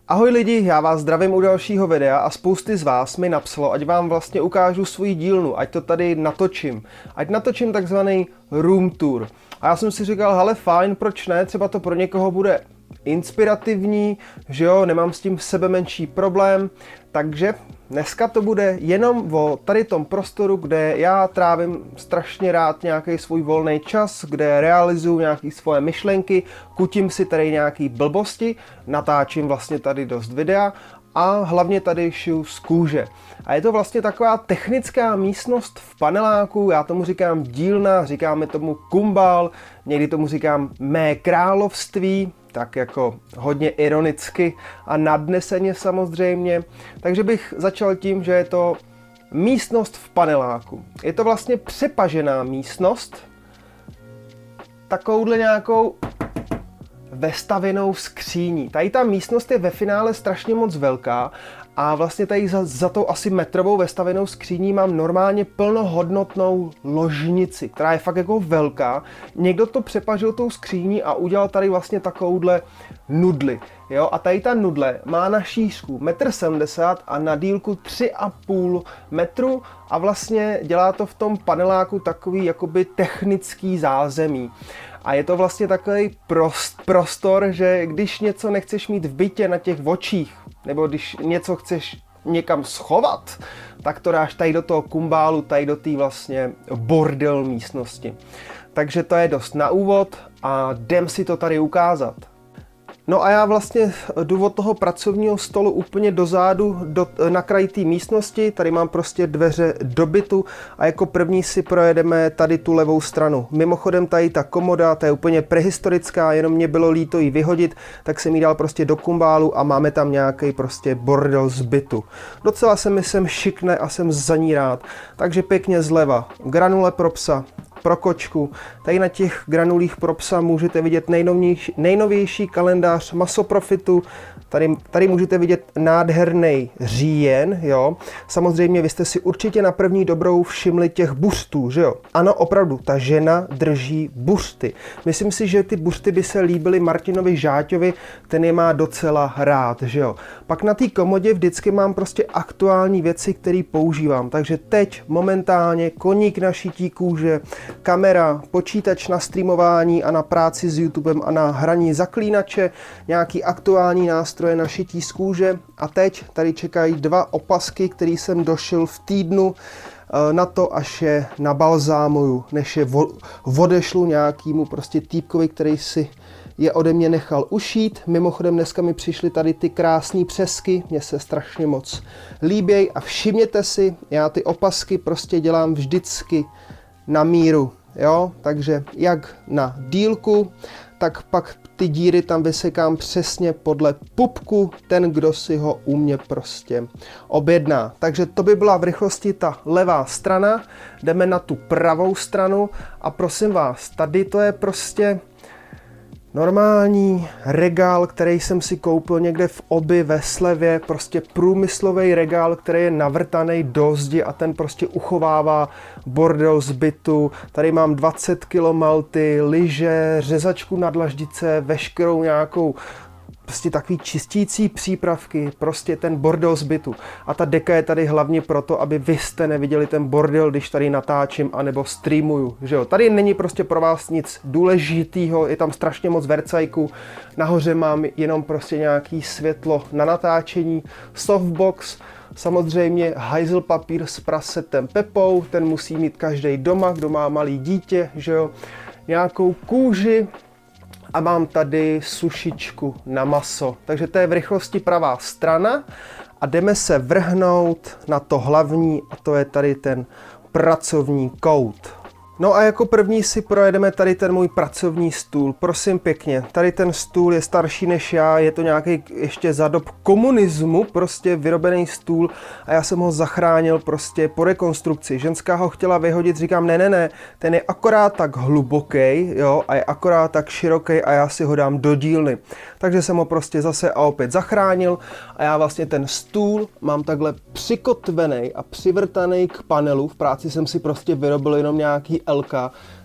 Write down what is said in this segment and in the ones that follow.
Ahoj lidi, já vás zdravím u dalšího videa a spousty z vás mi napsalo, ať vám vlastně ukážu svoji dílnu, ať to tady natočím. Ať natočím takzvaný room tour. A já jsem si říkal, hele fajn, proč ne, třeba to pro někoho bude inspirativní, že jo, nemám s tím sebemenší problém, takže dneska to bude jenom o tady tom prostoru, kde já trávím strašně rád nějaký svůj volný čas, kde realizuju nějaké svoje myšlenky, kutím si tady nějaký blbosti, natáčím vlastně tady dost videa a hlavně tady šiju z kůže. A je to vlastně taková technická místnost v paneláku, já tomu říkám dílna, říkáme tomu kumbál, někdy tomu říkám mé království, tak jako hodně ironicky a nadneseně samozřejmě. Takže bych začal tím, že je to místnost v paneláku. Je to vlastně přepažená místnost, takovouhle nějakou vestavěnou skříní. Tady ta místnost je ve finále strašně moc velká a vlastně tady za tou asi metrovou vestavěnou skříní mám normálně plnohodnotnou ložnici, která je fakt jako velká. Někdo to přepažil tou skříní a udělal tady vlastně takovouhle nudli. Jo? A tady ta nudle má na šířku 1,70 m a na dílku 3,5 metru a vlastně dělá to v tom paneláku takový jakoby technický zázemí. A je to vlastně takový prostor, že když něco nechceš mít v bytě na těch očích, nebo když něco chceš někam schovat, tak to dáš tady do toho kumbálu, tady do té vlastně bordel místnosti. Takže to je dost na úvod a jdem si to tady ukázat. No a já vlastně jdu od toho pracovního stolu úplně dozadu, na kraji té místnosti, tady mám prostě dveře do bytu a jako první si projedeme tady tu levou stranu. Mimochodem tady ta komoda, ta je úplně prehistorická, jenom mě bylo líto ji vyhodit, tak jsem ji dal prostě do kumbálu a máme tam nějaký prostě bordel z bytu. Docela se mi sem šikne a jsem za ní rád, takže pěkně zleva, granule pro psa, pro kočku. Tady na těch granulích pro psa můžete vidět nejnovější kalendář Masoprofitu. Tady můžete vidět nádherný říjen, jo. Samozřejmě vy jste si určitě na první dobrou všimli těch buřtů, že jo. Ano, opravdu, ta žena drží buřty. Myslím si, že ty buřty by se líbily Martinovi Žáťovi, ten je má docela rád, že jo. Pak na té komodě vždycky mám prostě aktuální věci, které používám. Takže teď momentálně koník na šití kůže, kamera, počítač na streamování a na práci s YouTubem a na hraní zaklínače, nějaký aktuální nástroje na šití z kůže a teď tady čekají dva opasky, které jsem došil v týdnu na to, až je nabalzámuju, než je odešlu nějakému prostě týpkovi, který si je ode mě nechal ušít. Mimochodem dneska mi přišly tady ty krásné přesky, mně se strašně moc líbějí a všimněte si, já ty opasky prostě dělám vždycky na míru, jo, takže jak na dílku, tak pak ty díry tam vysekám přesně podle pupku, ten, kdo si ho u mě prostě objedná. Takže to by byla v rychlosti ta levá strana, jdeme na tu pravou stranu a prosím vás, tady to je prostě normální regál, který jsem si koupil někde v Obi ve slevě, prostě průmyslový regál, který je navrtaný do zdi a ten prostě uchovává bordel z bytu. Tady mám 20 kg malty, lyže, řezačku na dlaždice, veškerou nějakou prostě takový čistící přípravky, prostě ten bordel z bytu. A ta deka je tady hlavně proto, aby vy jste neviděli ten bordel, když tady natáčím anebo streamuju, že jo. Tady není prostě pro vás nic důležitýho, je tam strašně moc vercajku, nahoře mám jenom prostě nějaký světlo na natáčení, softbox, samozřejmě hajzl papír s prasetem Pepou, ten musí mít každý doma, kdo má malý dítě, že jo. Nějakou kůži, a mám tady sušičku na maso. Takže to je v rychlosti pravá strana a jdeme se vrhnout na to hlavní a to je tady ten pracovní kout. No a jako první si projedeme tady ten můj pracovní stůl. Prosím pěkně, tady ten stůl je starší než já, je to nějaký ještě za dob komunismu, prostě vyrobený stůl a já jsem ho zachránil prostě po rekonstrukci. Ženská ho chtěla vyhodit, říkám ne, ten je akorát tak hluboký, jo, a je akorát tak široký a já si ho dám do dílny. Takže jsem ho prostě zase a opět zachránil a já vlastně ten stůl mám takhle přikotvený a přivrtaný k panelu. V práci jsem si prostě vyrobil jenom nějaký LK,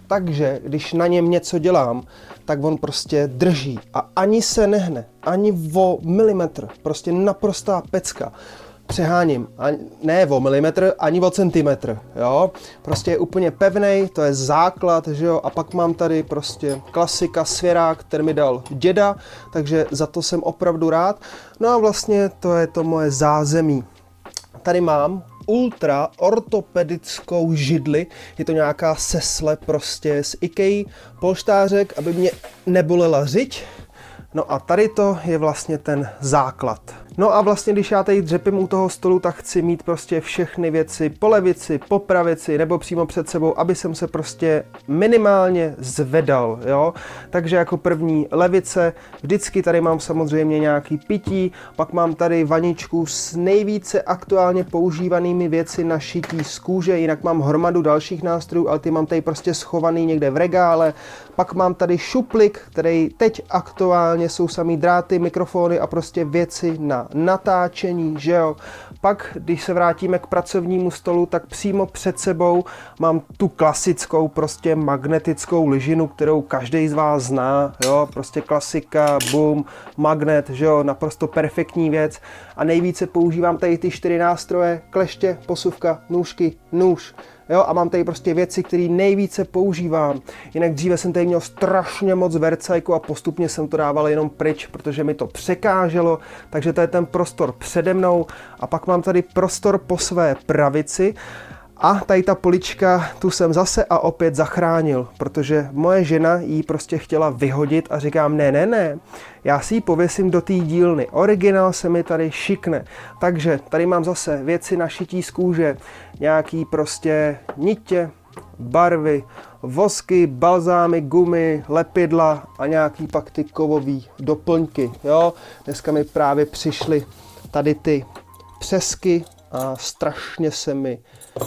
takže když na něm něco dělám, tak on prostě drží a ani se nehne, ani o milimetr, prostě naprostá pecka. Přeháním, ne o milimetr, ani o centimetr, jo. Prostě je úplně pevnej, to je základ, že jo. A pak mám tady prostě klasika, svěrák, který mi dal děda, takže za to jsem opravdu rád. No a vlastně to je to moje zázemí. Tady mám ultra ortopedickou židli, je to nějaká sesle prostě z IKEA, polštářek, aby mě nebolela řiď. No a tady to je vlastně ten základ. No a vlastně, když já tady dřepím u toho stolu, tak chci mít prostě všechny věci po levici, po pravici nebo přímo před sebou, aby jsem se prostě minimálně zvedal, jo. Takže jako první levice, vždycky tady mám samozřejmě nějaký pití, pak mám tady vaničku s nejvíce aktuálně používanými věci na šití z kůže, jinak mám hromadu dalších nástrojů, ale ty mám tady prostě schovaný někde v regále. Pak mám tady šuplik, který teď aktuálně jsou samý dráty, mikrofony a prostě věci na natáčení, že jo. Pak, když se vrátíme k pracovnímu stolu, tak přímo před sebou mám tu klasickou prostě magnetickou lyžinu, kterou každý z vás zná, jo, prostě klasika, boom, magnet, že jo, naprosto perfektní věc. A nejvíce používám tady ty 4 nástroje, kleště, posuvka, nůžky, nůž. Jo, a mám tady prostě věci, které nejvíce používám. Jinak dříve jsem tady měl strašně moc vercajku a postupně jsem to dával jenom pryč, protože mi to překáželo. Takže to je ten prostor přede mnou. A pak mám tady prostor po své pravici. A tady ta polička, tu jsem zase a opět zachránil, protože moje žena jí prostě chtěla vyhodit a říkám, ne, já si ji pověsím do té dílny, originál se mi tady šikne. Takže tady mám zase věci na šití z kůže, nějaký prostě nitě, barvy, vosky, balzámy, gumy, lepidla a nějaký pak ty kovový doplňky, jo. Dneska mi právě přišly tady ty přesky a strašně se mi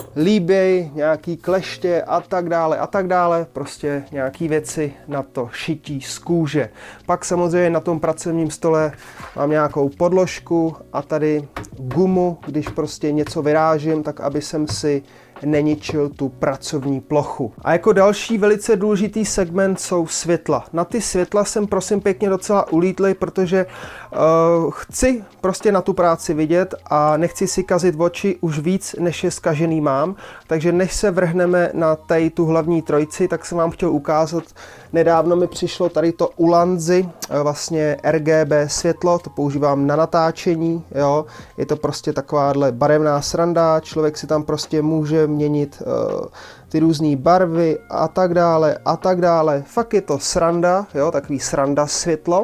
líběj, nějaký kleště a tak dále, prostě nějaký věci na to šití z kůže. Pak samozřejmě na tom pracovním stole mám nějakou podložku a tady gumu, když prostě něco vyrážím, tak aby jsem si neničil tu pracovní plochu. A jako další velice důležitý segment jsou světla. Na ty světla jsem prosím pěkně docela ulítlej, protože chci prostě na tu práci vidět a nechci si kazit oči už víc, než je zkažený mám. Takže než se vrhneme na tady tu hlavní trojici, tak jsem vám chtěl ukázat, nedávno mi přišlo tady to Ulanzi, vlastně RGB světlo, to používám na natáčení, jo. Je to prostě takováhle barevná sranda, člověk si tam prostě může měnit ty různé barvy a tak dále. Fakt je to sranda, jo, takový sranda světlo.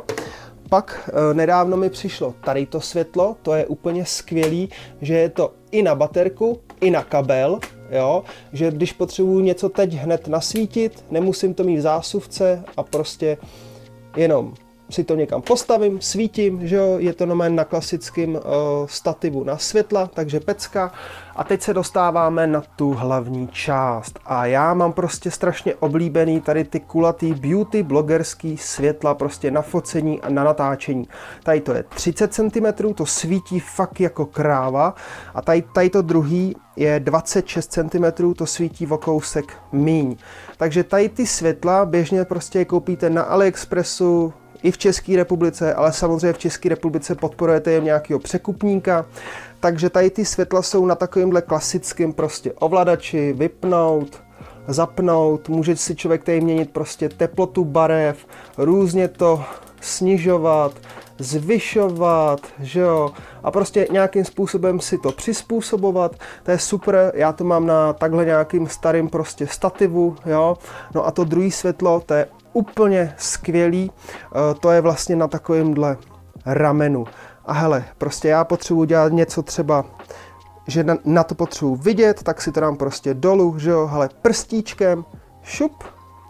Pak nedávno mi přišlo tady to světlo, to je úplně skvělý, že je to i na baterku, i na kabel, jo, že když potřebuji něco teď hned nasvítit, nemusím to mít v zásuvce a prostě jenom si to někam postavím, svítím, že jo, je to na klasickém stativu na světla, takže pecka. A teď se dostáváme na tu hlavní část. A já mám prostě strašně oblíbený tady ty kulatý beauty blogerský světla prostě na focení a na natáčení. Tady to je 30 cm, to svítí fakt jako kráva. A tady to druhý je 26 cm, to svítí o kousek míň. Takže tady ty světla běžně prostě koupíte na AliExpressu, i v České republice, ale samozřejmě v České republice podporujete jen nějakého překupníka. Takže tady ty světla jsou na takovémhle klasickém prostě ovladači, vypnout, zapnout, může si člověk tady měnit prostě teplotu barev, různě to snižovat, zvyšovat, že jo, a prostě nějakým způsobem si to přizpůsobovat, to je super, já to mám na takhle nějakým starým prostě stativu, jo, no a to druhý světlo, to je úplně skvělý, to je vlastně na takovémhle ramenu. A hele, prostě já potřebuji dělat něco třeba, že na to potřebuji vidět, tak si to dám prostě dolů, že jo, hele, prstíčkem, šup,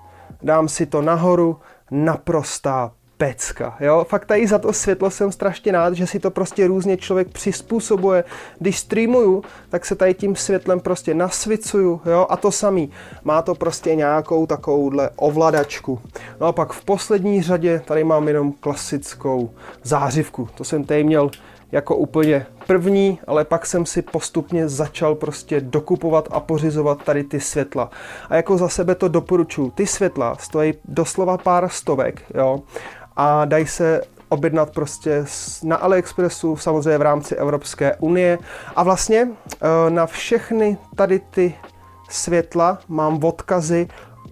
dám si to nahoru, naprostá pecka, jo, fakt tady za to světlo jsem strašně rád, že si to prostě různě člověk přizpůsobuje, když streamuju, tak se tady tím světlem prostě nasvicuju, jo, a to samý, má to prostě nějakou takovouhle ovladačku. No a pak v poslední řadě tady mám jenom klasickou zářivku, to jsem tady měl jako úplně první, ale pak jsem si postupně začal prostě dokupovat a pořizovat tady ty světla. A jako za sebe to doporučuji. Ty světla stojí doslova pár stovek, jo, a dají se objednat prostě na AliExpressu, samozřejmě v rámci Evropské unie. A vlastně na všechny tady ty světla mám odkazy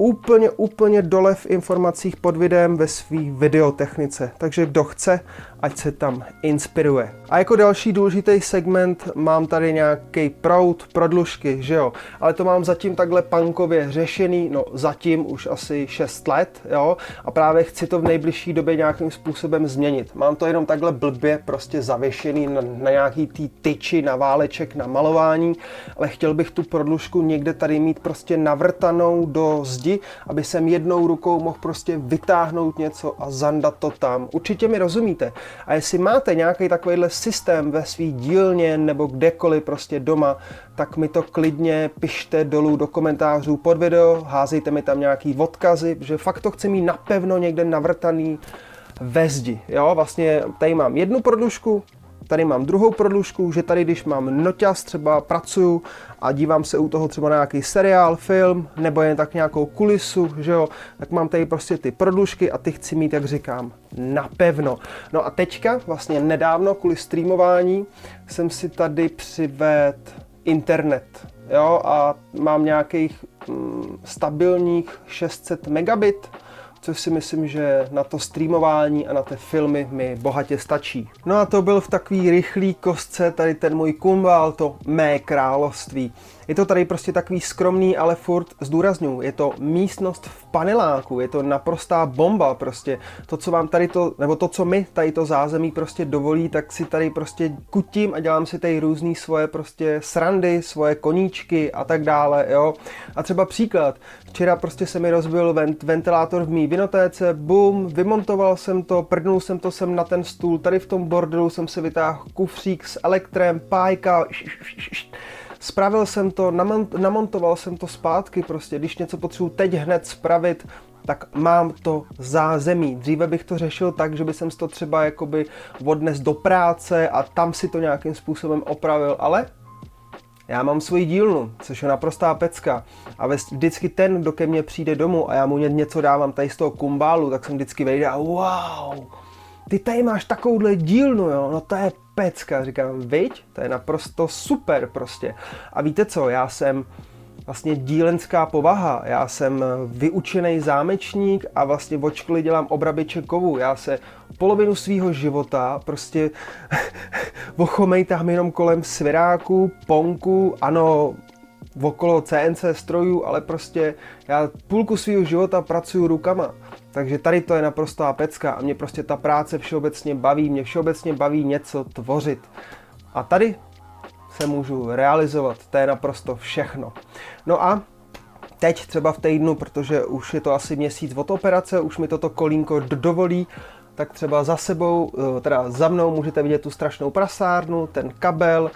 úplně dole v informacích pod videem ve svý videotechnice. Takže kdo chce, ať se tam inspiruje. A jako další důležitý segment mám tady nějaký proud, prodlužky, že jo. Ale to mám zatím takhle punkově řešený, no zatím už asi 6 let, jo. A právě chci to v nejbližší době nějakým způsobem změnit. Mám to jenom takhle blbě prostě zavěšený na nějaký tý tyči, na váleček, na malování, ale chtěl bych tu prodlužku někde tady mít prostě navrtanou do zdi, aby jsem jednou rukou mohl prostě vytáhnout něco a zandat to tam. Určitě mi rozumíte. A jestli máte nějaký takovýhle systém ve svý dílně nebo kdekoliv prostě doma, tak mi to klidně pište dolů do komentářů pod video, házejte mi tam nějaký odkazy, že fakt to chci mít napevno někde navrtaný ve zdi. Jo, vlastně tady mám jednu prodlužku, tady mám druhou prodlužku, že tady, když mám noťaz, třeba pracuju a dívám se u toho třeba na nějaký seriál, film, nebo jen tak nějakou kulisu, že jo, tak mám tady prostě ty prodlužky a ty chci mít, jak říkám, napevno. No a teďka, vlastně nedávno, kvůli streamování, jsem si tady přivedl internet, jo, a mám nějakých stabilních 600 megabit, což si myslím, že na to streamování a na ty filmy mi bohatě stačí. No a to byl v takový rychlý kostce tady ten můj kumbál, to mé království. Je to tady prostě takový skromný, ale furt zdůrazňuji, je to místnost v paneláku, je to naprostá bomba prostě. To, co vám tady to, nebo to, co mi tady to zázemí prostě dovolí, tak si tady prostě kutím a dělám si tady různý svoje prostě srandy, svoje koníčky a tak dále, jo. A třeba příklad, včera prostě se mi rozbil ventilátor v mý vinotéce, bum, vymontoval jsem to, prdnul jsem to sem na ten stůl, tady v tom bordelu jsem si vytáhl kufřík s elektrem, pájka, spravil jsem to, namontoval jsem to zpátky prostě, když něco potřebuji teď hned spravit, tak mám to zázemí. Dříve bych to řešil tak, že bych to třeba jakoby odnes do práce a tam si to nějakým způsobem opravil, ale já mám svoji dílnu, což je naprostá pecka. A vždycky ten, kdo ke mně přijde domů a já mu něco dávám tady z toho kumbálu, tak jsem vždycky vejde a wow, ty tady máš takovouhle dílnu, jo, no to je pecka. Říkám, viď, to je naprosto super prostě. A víte co, já jsem vlastně dílenská povaha, já jsem vyučený zámečník a vlastně od školy dělám obrabiče kovů. Já se polovinu svýho života prostě ochomejtám jenom kolem sviráků, ponků, ano, okolo CNC strojů, ale prostě já půlku svýho života pracuju rukama. Takže tady to je naprostá pecka a mě prostě ta práce všeobecně baví, mě všeobecně baví něco tvořit. A tady se můžu realizovat, to je naprosto všechno. No a teď třeba v týdnu, protože už je to asi měsíc od operace, už mi toto kolínko dovolí, tak třeba za sebou, teda za mnou můžete vidět tu strašnou prasárnu, ten kabel,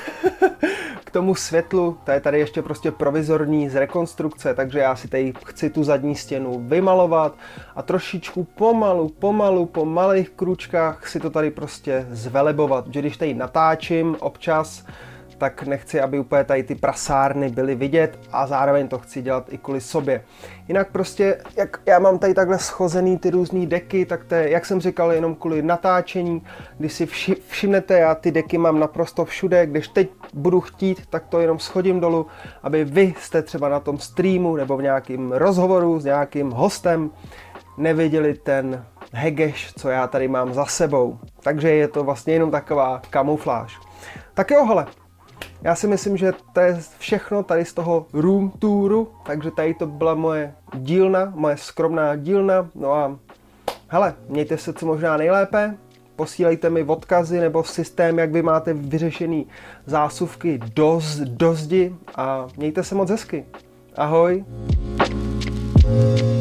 k tomu světlu, to je tady ještě prostě provizorní z rekonstrukce, takže já si tady chci tu zadní stěnu vymalovat a trošičku pomalu, po malých kručkách si to tady prostě zvelebovat, že když tady natáčím občas, tak nechci, aby úplně tady ty prasárny byly vidět a zároveň to chci dělat i kvůli sobě. Jinak prostě, jak já mám tady takhle schozený ty různý deky, tak to je, jak jsem říkal, jenom kvůli natáčení. Když si všimnete, já ty deky mám naprosto všude, když teď budu chtít, tak to jenom schodím dolů, aby vy jste třeba na tom streamu nebo v nějakém rozhovoru s nějakým hostem neviděli ten hegeš, co já tady mám za sebou. Takže je to vlastně jenom taková kamufláž. Tak jo, hele. Já si myslím, že to je všechno tady z toho room touru, takže tady to byla moje dílna, moje skromná dílna. No a hele, mějte se co možná nejlépe, posílejte mi odkazy nebo systém, jak vy máte vyřešený zásuvky do zdi a mějte se moc hezky. Ahoj.